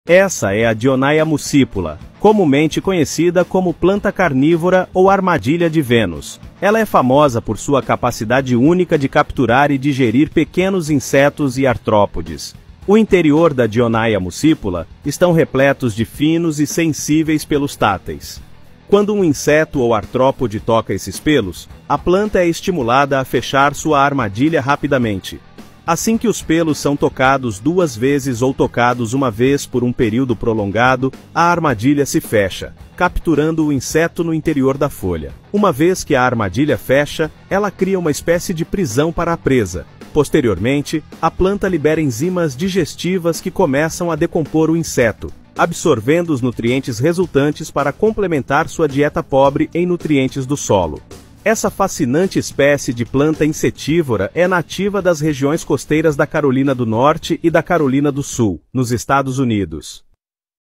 Essa é a Dionaea muscipula, comumente conhecida como planta carnívora ou armadilha de Vênus. Ela é famosa por sua capacidade única de capturar e digerir pequenos insetos e artrópodes. O interior da Dionaea muscipula estão repletos de finos e sensíveis pelos táteis. Quando um inseto ou artrópode toca esses pelos, a planta é estimulada a fechar sua armadilha rapidamente. Assim que os pelos são tocados 2 vezes ou tocados uma vez por um período prolongado, a armadilha se fecha, capturando o inseto no interior da folha. Uma vez que a armadilha fecha, ela cria uma espécie de prisão para a presa. Posteriormente, a planta libera enzimas digestivas que começam a decompor o inseto, absorvendo os nutrientes resultantes para complementar sua dieta pobre em nutrientes do solo. Essa fascinante espécie de planta insetívora é nativa das regiões costeiras da Carolina do Norte e da Carolina do Sul, nos Estados Unidos.